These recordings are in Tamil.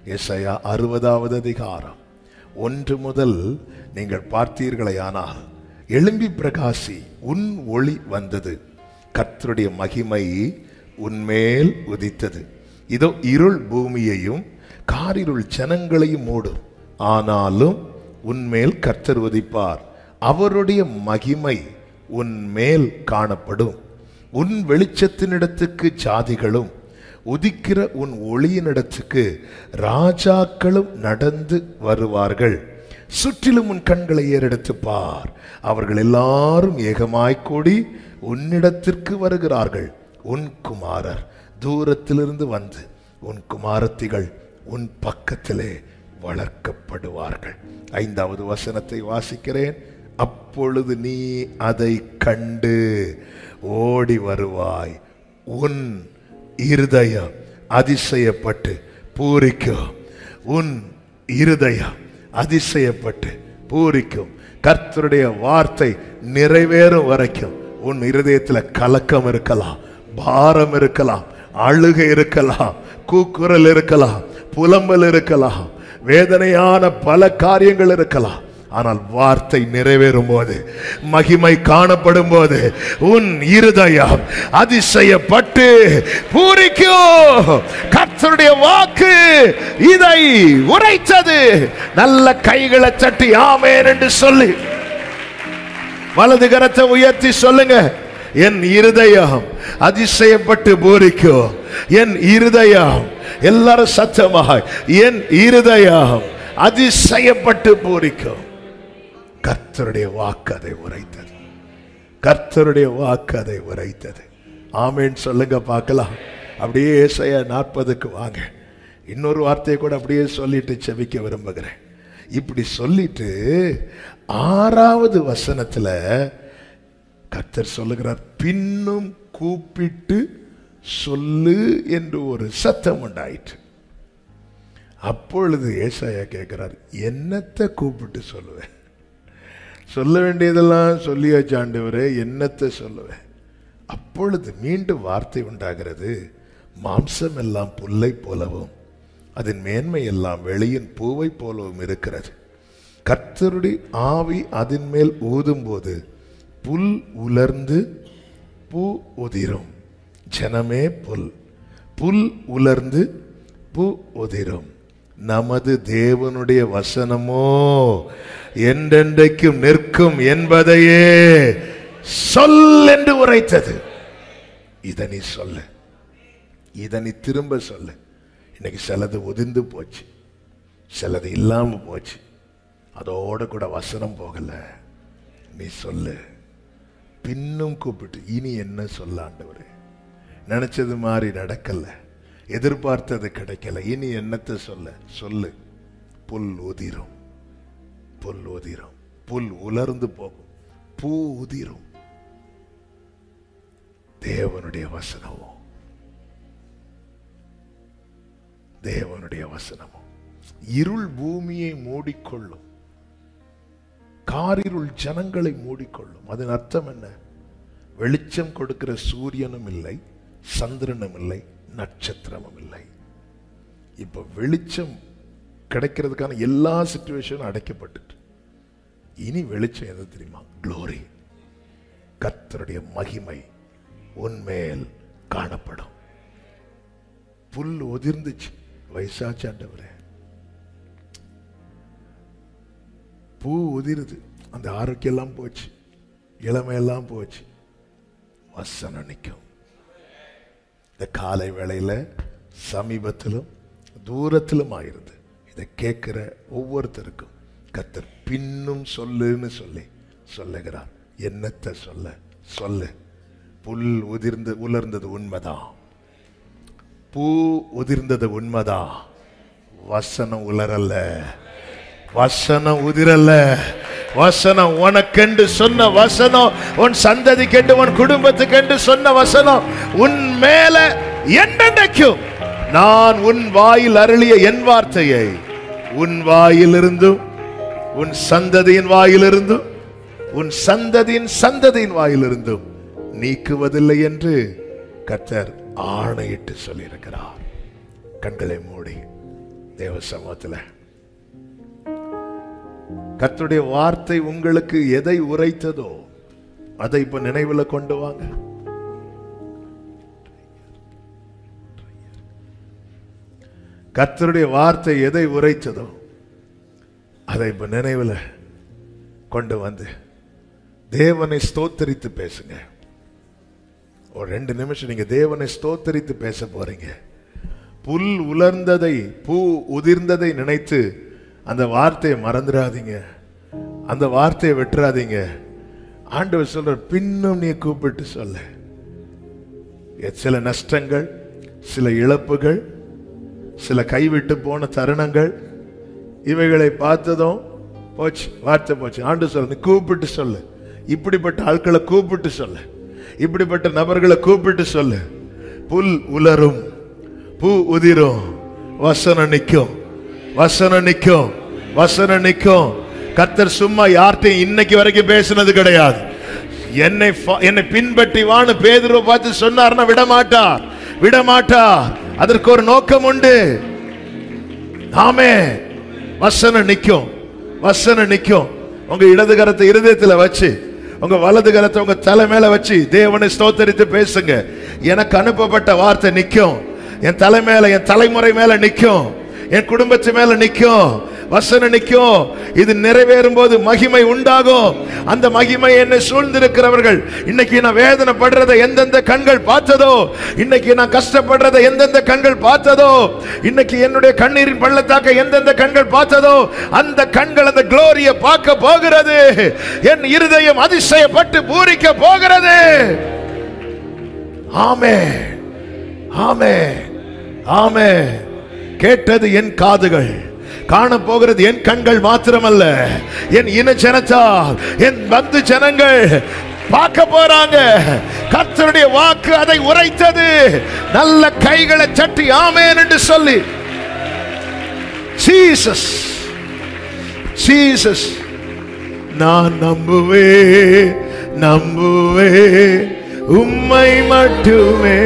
எசாயா 60வது அதிகாரம் 1 முதல் நீங்கள் பார்த்தீர்களேயானால், எழும்பி பிரகாசி, உன் ஒளி வந்தது, கர்த்தருடைய மகிமை உன்மேல் உதித்தது. இதோ இருள் பூமியையும் காரிருள் ஜனங்களையும் மூடும், ஆனாலும் உன்மேல் கர்த்தர் உதிப்பார், அவருடைய மகிமை உன்மேல் காணப்படும். உன் வெளிச்சத்தினிடத்துக்கு ஜாதிகளும் உதிக்கிற உன் ஒளியினிடத்துக்கு ராஜாக்களும் நடந்து வருவார்கள். சுற்றிலும் உன் கண்களை ஏறெடுத்து பார், அவர்கள் எல்லாரும் ஏகமாய் கூடி உன்னிடத்திற்கு வருகிறார்கள். உன் குமாரர் தூரத்திலிருந்து வந்து உன் குமாரத்திகள் உன் பக்கத்திலே வளர்க்கப்படுவார்கள். 5வது வசனத்தை வாசிக்கிறேன். அப்பொழுது நீ அதை கண்டு ஓடி வருவாய், உன் இருதயம் அதிசயப்பட்டு பூரிக்கும். உன் இருதயம் அதிசயப்பட்டு பூரிக்கும். கர்த்தருடைய வார்த்தை நிறைவேறும் வரைக்கும் உன் இருதயத்தில் கலக்கம் இருக்கலாம், பாரம் இருக்கலாம், அழுகை இருக்கலாம், கூக்குரல் இருக்கலாம், புலம்பல் இருக்கலாம், வேதனையான பல காரியங்கள் இருக்கலாம். ஆனால் வார்த்தை நிறைவேறும் போது, மகிமை காணப்படும் போது உன் இருதயம் அதிசயப்பட்டு பூரிக்கும். கர்த்தருடைய வாக்கு இதை உரைத்தது. நல்ல கைகளை தட்டி ஆமென் என்று சொல்லி வலது கரத்தை உயர்த்தி சொல்லுங்க, என் இருதயம் அதிசயப்பட்டு பூரிக்கும். என் இருதயம், எல்லாரும் சத்தமாக, என் இருதயம் அதிசயப்பட்டு பூரிக்கும். கர்த்தருடைய வாக்கு அதை உரைத்தது. கர்த்தருடைய வாக்கு அதை உரைத்தது. ஆமென் சொல்லுங்க பார்க்கலாம். அப்படியே ஏசாயா 40க்கு வாங்க. இன்னொரு வார்த்தையை கூட அப்படியே சொல்லிட்டு செபிக்க விரும்புகிறேன். இப்படி சொல்லிட்டு 6வது வசனத்துல கர்த்தர் சொல்லுகிறார், பின்னும் கூப்பிட்டு சொல்லு என்று ஒரு சத்தம் உண்டாயிற்று. அப்பொழுது ஏசாயா கேட்கிறார், என்னத்தை கூப்பிட்டு சொல்லுவேன்? சொல்ல வேண்டியதெல்லாம் சொல்லியாச்சு ஆண்டவரே, என்னத்தை சொல்லுவேன்? அப்பொழுது மீண்டும் வார்த்தை உண்டாகிறது, மாம்சம் எல்லாம் புல்லை போலவும் அதன் மேன்மை எல்லாம் வெளியின் பூவை போலவும் இருக்கிறது. கர்த்தருடைய ஆவி அதன் மேல் ஊதும் போது புல் உலர்ந்து பூ உதிரும். ஜனமே புல், புல் உலர்ந்து பூ உதிரும். நமது தேவனுடைய வசனமோ என்றென்றைக்கும் நிற்கும் என்பதையே சொல் என்று உரைத்தது. இதை நீ சொல்லு, இதை நீ திரும்ப சொல்லு. இன்னைக்கு சிலது உதிர்ந்து போச்சு, சிலது இல்லாம போச்சு, அதோட கூட வசனம் போகல. நீ சொல்லு. பின்னும் கூப்பிட்டு, இனி என்ன சொல்ல ஆண்டவரே? நினைச்சது மாதிரி நடக்கல, எதிர்பார்த்தது கிடைக்கல, இனி என்னத்தை சொல்ல? சொல்லு. புல் உதிரும், புல் உதிரும், புல் உலர்ந்து போகும், பூ உதிரும். தேவனுடைய வசனமோ, தேவனுடைய வசனமோ இருள் பூமியை மூடிக்கொள்ளும், காரிருள் ஜனங்களை மூடிக்கொள்ளும். அதன் அர்த்தம் என்ன? வெளிச்சம் கொடுக்கிற சூரியனும் இல்லை, சந்திரனும் இல்லை, நட்சத்திரமும் இல்லை. இப்ப வெளிச்சம் கிடைக்கிறதுக்கான எல்லா சிச்சுவேஷனும் அடைக்கப்பட்டு, இனி வெளிச்சம் எது தெரியுமா? க்ளோரி. கர்த்தருடைய மகிமை உன்மேல் காணப்படும். புல் உதிர்ந்துச்சு, வயசாச்சாண்டவரே, பூ உதிருது, அந்த ஆரோக்கியம் எல்லாம் போச்சு, இளமையெல்லாம் போச்சு, வசனம் நிற்கும். இந்த காலை வேளையில சமீபத்திலும் தூரத்திலும் ஆயிருந்து இதை கேட்கிற ஒவ்வொருத்தருக்கும் கர்த்தர் பின்னும் சொல்லுன்னு சொல்லி சொல்லுகிறார். என்னத்தை சொல்ல? சொல்லு. புல் உலர்ந்தது உண்மைதான், பூ உதிர்ந்தது உண்மைதான். வசனம் உலரல்ல, வசனம் உதிரல்ல. வசனம் உனக்கென்று சொன்ன வசனம், உன் சந்ததிக்கென்று, உன் குடும்பத்துக்கென்று சொன்ன வசனம் உன் மேல என்னென்னைக்கும் நான் உன் வாயில் அருளிய என் வார்த்தையை உன் வாயிலிருந்தும் உன் சந்ததியின் வாயிலிருந்தும் உன் சந்ததியின் சந்ததியின் வாயிலிருந்தும் நீக்குவதில்லை என்று கர்த்தர் ஆணையிட்டு சொல்லியிருக்கிறார். கண்களை மூடி தேவ சமூகத்தில் கர்த்தருடைய வார்த்தை உங்களுக்கு எதை உரைத்ததோ அதை இப்ப நினைவில் கொண்டு வாங்க. கர்த்தருடைய வார்த்தை எதை உரைத்ததோ அதை இப்ப நினைவில் கொண்டு வந்து தேவனை ஸ்தோத்தரித்து பேசுங்க. ஒரு 2 நிமிஷம் நீங்க தேவனை ஸ்தோத்தரித்து பேச போறீங்க. புல் உலர்ந்ததை, பூ உதிர்ந்ததை நினைத்து அந்த வார்த்தையை மறந்துடாதீங்க, அந்த வார்த்தையை விட்டுறாதீங்க. ஆண்டவர் சொல்ற, பின்னும் நீ கூப்பிட்டு சொல்ல. சில நஷ்டங்கள், சில இழப்புகள், சில கைவிட்டு போன தருணங்கள், இவைகளை பார்த்ததும் போச்சு, வார்த்தை போச்சு. ஆண்டு சொல்ல, கூப்பிட்டு சொல்லு. இப்படிப்பட்ட ஆட்களை கூப்பிட்டு சொல்லு, இப்படிப்பட்ட நபர்களை கூப்பிட்டு சொல்லு. புல் உலரும், பூ உதிரும், வசனம் நிற்கும், வசனம் நிற்கும், வசனம் நிற்கும். கர்த்தர் சும்மா யார்கிட்டையும் இன்னைக்கு வரைக்கும் பேசினது கிடையாது. என்னை பின்பற்றி வான்னு பேதுருவை பார்த்து சொன்னார்னா விடமாட்டார், விடமாட்டார். அதற்கு ஒரு நோக்கம் உண்டு. ஆமே, வசனம் நிற்கும், வசனம் நிற்கும். உங்க இடது கரத்தை இருதயத்தில் வச்சு, உங்க வலது கரத்தை உங்க தலை மேல வச்சு தேவனை ஸ்தோத்தரித்து பேசுங்க. எனக்கு அனுப்பப்பட்ட வார்த்தை நிற்கும், என் தலை மேல, என் தலைமுறை மேல நிற்கும், என் குடும்பத்து மேல நிற்கும், வசனம் நிற்கும். இது நிறைவேறும் போது மகிமை உண்டாகும். அந்த மகிமை என்னை சூழ்ந்திருக்கிறவர்கள், இன்னைக்கு நான் வேதனைப்படுறதை எந்தெந்த கண்கள் பார்த்ததோ, இன்னைக்கு நான் கஷ்டப்படுறதை எந்தெந்த கண்கள் பார்த்ததோ, இன்னைக்கு என்னுடைய கண்ணீரின் பள்ளத்தாக்க எந்தெந்த கண்கள் பார்த்ததோ, அந்த கண்கள் அந்த குளோரியை பார்க்க போகிறது. என் இருதயம் அதிசயப்பட்டு பூரிக்க போகிறது. ஆமே, ஆமே, ஆமே. கேட்டது என் காதுகள், காண போகிறது என் கண்கள் மாத்திரமல்ல, என் இன ஜனத்தால், என் பந்து ஜனங்கள் பார்க்க போறாங்க. கர்த்தருடைய வாக்கு அதை உரைத்தது. நல்ல கைகளை தட்டி ஆமென் என்று சொல்லி, ஜீசஸ், ஜீசஸ், நான் நம்புவே, நம்புவே உம்மை மட்டுமே.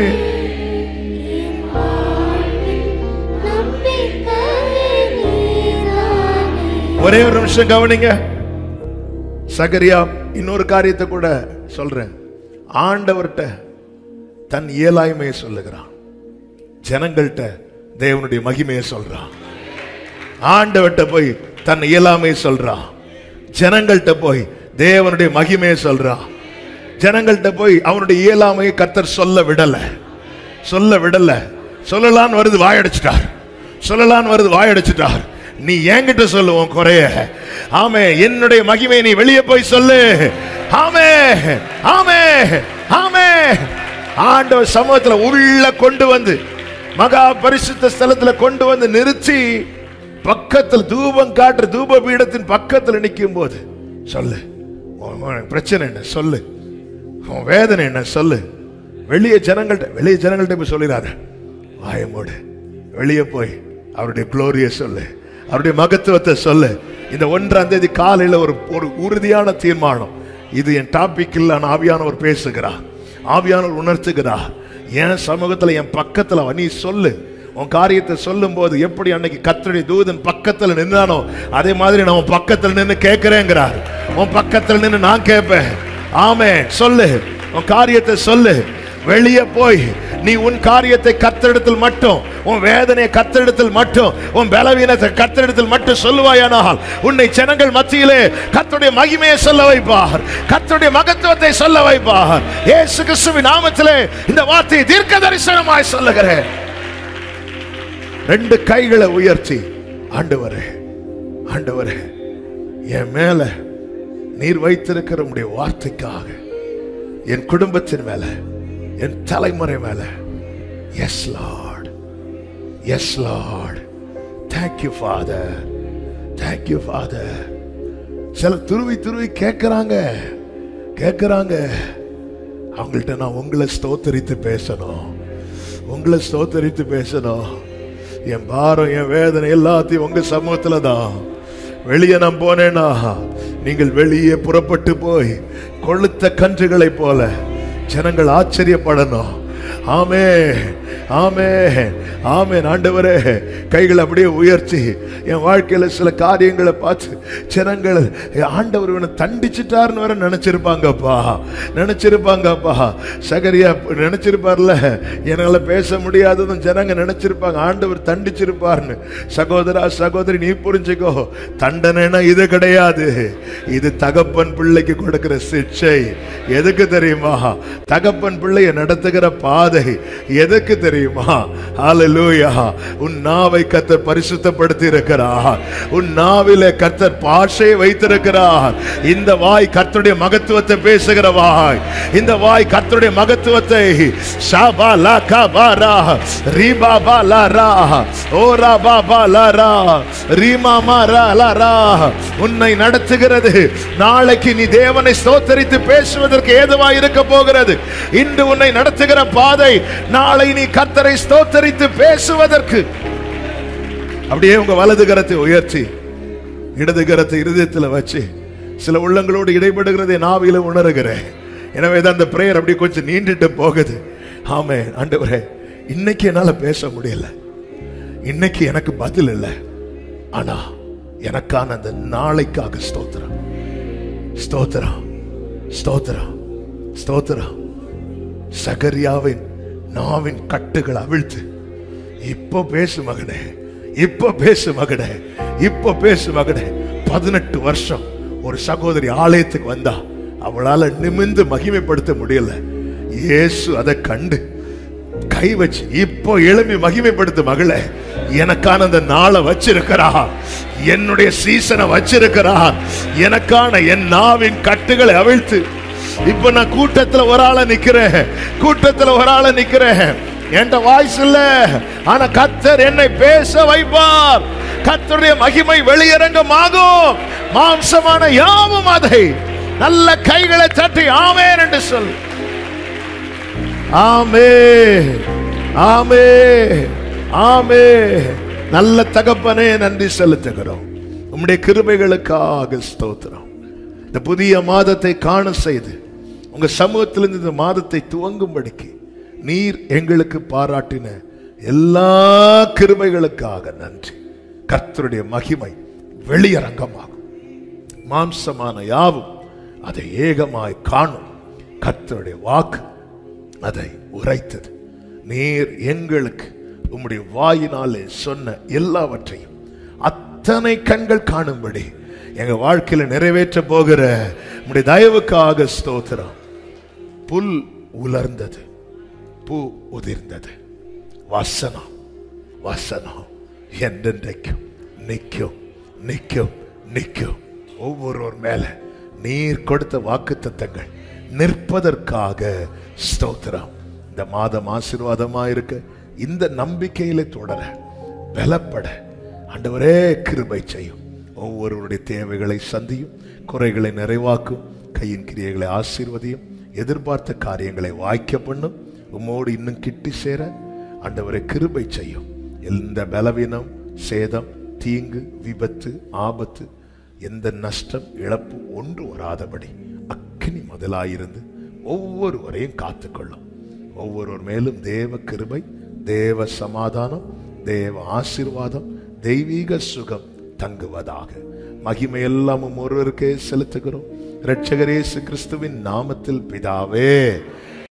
ஒரே ஒரு நிமிஷம் கவனிங்க. சகரியா இன்னொரு காரியத்தை கூட சொல்றேன். ஆண்டவர்கிட்ட தன் இயலாய்மையை சொல்லுகிறான், ஜனங்கள்கிட்ட தேவனுடைய மகிமையை சொல்றான். ஆண்டவர்கிட்ட போய் தன் இயலாமையை சொல்றான், ஜனங்கள்கிட்ட போய் தேவனுடைய மகிமையை சொல்றான். ஜனங்கள்கிட்ட போய் அவனுடைய இயலாமையை கர்த்தர் சொல்ல விடல, சொல்ல விடல. சொல்லலான்னு வருது, வாயடிச்சிட்டார். சொல்லலான்னு வருது, வாயடிச்சிட்டார். நீ என்கிட்ட சொல்லுவோம் குறைய. ஆமே, என்னுடைய மகிமை நீ வெளியே போய் சொல்லு. ஆமே, ஆமே, ஆமே. ஆண்டவர் சமூகத்தில் உள்ள கொண்டு வந்து, மகா பரிசுத்த ஸ்தலத்தில் கொண்டு வந்து நிறுத்தி, பக்கத்தில் தூபம் காட்டுற தூப பீடத்தின் பக்கத்தில் நிற்கும் போது சொல்லு, பிரச்சனை என்ன சொல்லு, வேதனை என்ன சொல்லு. வெளியே ஜனங்கள்ட்ட போய் சொல்லிடாத, வாயமோடு வெளியே போய் அவருடைய குளோரியை சொல்லு, அவருடைய மகத்துவத்தை சொல்லு. இந்த 1ஆம் தேதி காலையில் ஒரு உறுதியான தீர்மானம். இது என் டாபிக் இல்ல, ஆவியானவர் பேசுகிறார், ஆவியானவர் உணர்த்துகிறார். என் சமூகத்தில், என் பக்கத்தில் நீ சொல்லு. உன் காரியத்தை சொல்லும் போது எப்படி அன்னைக்கு கர்த்தருடைய தூதன் பக்கத்தில் நின்னானோ, அதே மாதிரி நான் உன் பக்கத்தில் நின்று கேட்கிறேங்கிறார். உன் பக்கத்தில் நின்று நான் கேட்பேன். ஆமே, சொல்லு, உன் காரியத்தை சொல்லு. வெளியே போய் நீ உன் காரியத்தை கர்த்தரிடத்தில் மட்டும், உன் வேதனையை கர்த்தரிடத்தில் மட்டும், உன் பலவீனத்தை கர்த்தரிடத்தில் மட்டும் சொல்லுவாயானால், உன்னை ஜனங்கள் மத்தியிலே கர்த்தருடைய மகிமையை சொல்ல வைப்பார், கர்த்தருடைய மகத்துவத்தை சொல்ல வைப்பார். இயேசு கிறிஸ்துவின் நாமத்திலே இந்த வார்த்தையை தீர்க்க தரிசனமாய் சொல்லுகிறேன். 2 கைகளை உயர்த்தி, ஆண்டவரே, ஆண்டவரே, என் மேல நீர் வைத்திருக்கிற உம்முடைய வார்த்தைக்காக, என் குடும்பத்தின் மேல, என் தலைமுறை மேல, yes lord, yes lord, thank you father, thank you father. சில துருவி துருவி கேட்கிறாங்க, அவங்கள்ட்ட நான் உங்களை ஸ்தோத்தரித்து பேசணும், உங்களை ஸ்தோத்தரித்து பேசணும். என் பாரம், என் வேதனை எல்லாத்தையும் உங்க சமூகத்துல தான். வெளியே நான் போனேன்னா நீங்கள் வெளியே புறப்பட்டு போய் கொளுத்த கன்றுகளை போல ஜனங்கள் ஆச்சரியப்படணும். ஆமே, ஆமென், ஆமென். ஆண்டவரே, கைகளை அப்படியே உயர்த்தி என் வாழ்க்கையில சில காரியங்களை பார்த்து ஜனங்கள் ஆண்டவர் இவனை தண்டிச்சிட்டாருன்னு வர நினைச்சிருப்பாங்கப்பா, நினைச்சிருப்பாங்கப்பா. சகரியா நினைச்சிருப்பார்ல, என்னால பேச முடியாததும் ஜனங்க நினைச்சிருப்பாங்க ஆண்டவர் தண்டிச்சிருப்பார்னு. சகோதரா சகோதரி, நீ புரிஞ்சுக்கோ, தண்டனைனா இது கிடையாது. இது தகப்பன் பிள்ளைக்கு கொடுக்கிற சிக்ஷை. எதுக்கு தெரியுமா? தகப்பன் பிள்ளையை நடத்துகிற பாதை. எதுக்கு தெரியுமா? ஹல்லேலூயா. உன் நாவை கர்த்தர் பரிசுத்தப்படுத்தி இருக்கிறார். உன் நாவிலே கர்த்தர் பாஷையை வைத்திருக்கிறார். இந்த வாய் கர்த்தருடைய மகத்துவத்தை பேசுகிற வாய். இந்த வாய் கர்த்தருடைய மகத்துவத்தை ஷாபாலா கபாரா ரிபாபாலாரா ஓராபாபாலாரா ரிமாமாராலாரா உன்னை நடத்துகிறது. நாளைக்கு நீ தேவனை ஸ்தோத்தரித்து பேசுவதற்கு ஏதுவாய் இருக்க போகிறது. இன்று உன்னை நடத்துகிற பாதை நாளை நீ கர்த்தரை ஸ்தோத்தரித்து பேசுவதற்கு. அப்படியே உங்க வலது கரத்தை உயர்த்தி இடது கரத்தை இருதயத்தில் வச்சு சில உள்ளங்களோடு இடைபடுகிறதை நாவில உணர்கிறேன். எனவேதான் அந்த பிரேயர் அப்படி கொஞ்சம் நீண்டுட்டு போகுது. ஆமென். ஆண்டவரே, இன்னைக்கு என்னால பேச முடியல, இன்னைக்கு எனக்கு பதில் இல்லை, ஆனா எனக்கான அந்த நாளைக்காக ஸ்தோத்திரம், ஸ்தோத்திரம், ஸ்தோத்திரம், ஸ்தோத்திரம். சகரியாவின் நாவின் கட்டுகள் அவிழ்த்து இப்போ பேசு மகனே, இப்போ பேசு மகனே, இப்போ பேசு மகனே. 18 வருஷம் ஒரு சகோதரி ஆலயத்துக்கு வந்தா அவளால நிமிர்ந்து மகிமைப்படுத்த முடியல. இயேசு அதை கண்டு கை வச்சு இப்போ எழுப்பி மகிமைப்படுத்த மகளே, எனக்கான அந்த நாளை வச்சிருக்கிறார், என்னுடைய சீசனை வச்சிருக்கிறார். எனக்கான என் நாவின் கட்டுகளை அவிழ்த்து இப்ப நான் கூட்டத்துல ஒரு ஆள நிக்கிறேன், கூட்டத்துல ஒரு ஆள நிக்கிறேன். என்ற வாய்ஸ் இல்ல, ஆனா கர்த்தர் என்னை பேச வைப்பார். கர்த்தருடைய மகிமை வெளியரங்கமாகும். மாம்சமான யாவும் அதை நல்ல கைகளை தட்டி ஆமென் என்று சொல்லு. ஆமென், ஆமென், ஆமென். நல்ல தகப்பனே, நன்றி செலுத்துகிறோம். உம்முடைய கிருபைகளுக்காக ஸ்தோத்திரம். இந்த புதிய மாதத்தை காண செய்து உங்க சமூகத்திலிருந்து இந்த மாதத்தை துவங்கும்படிக்கு நீர் எங்களுக்கு பாராட்டின எல்லா கிருபைகளுக்காக நன்றி. கர்த்தருடைய மகிமை வெளியரங்கமாகும். மாம்சமான யாவும் அதை ஏகமாய் காணும். கர்த்தருடைய வாக்கு அதை உரைத்தது. நீர் எங்களுக்கு உம்முடைய வாயினாலே சொன்ன எல்லாவற்றையும் அத்தனை கண்கள் காணும்படி எங்க வாழ்க்கையில நிறைவேற்ற போகிற உம்முடைய தயவுக்காக ஸ்தோத்திரம். புல் உலர்ந்தது, பூ உதிர்ந்தது, வசனம் வசனம் என்றென்றைக்கும் நிற்கும், நிற்கும், நிற்கும். ஒவ்வொருவர் மேல நீர் கொடுத்த வாக்குத்தத்தங்கள் நிற்பதற்காக ஸ்தோத்திரம். இந்த மாதம் ஆசீர்வாதமா இருக்க, இந்த நம்பிக்கையில தொடர, பலப்பட ஆண்டவரே கிருபை செய்யும். ஒவ்வொருவருடைய தேவைகளை சந்தியும், குறைகளை நிறைவாக்கும், கையின் கிரியைகளை ஆசீர்வதியும், எதிர்பார்த்த காரியங்களை வாய்க்க பண்ணும். உம்மோடு இன்னும் கிட்டி சேர ஆண்டவரை கிருபை செய்யும். எந்த பலவீனம், சேதம், தீங்கு, விபத்து, ஆபத்து, எந்த நஷ்டம், இழப்பு ஒன்று வராதபடி அக்கினி முதலாயிருந்து ஒவ்வொருவரையும் காத்துக்கொள்ளும். ஒவ்வொருவர் மேலும் தேவ கிருபை, தேவ சமாதானம், தேவ ஆசீர்வாதம், தெய்வீக சுகம் தங்குவதாக. மகிமை எல்லாம் ஒருவருக்கே செலுத்துகிறோம். இரட்சகர் இயேசு கிறிஸ்துவின் நாமத்தில் பிதாவே.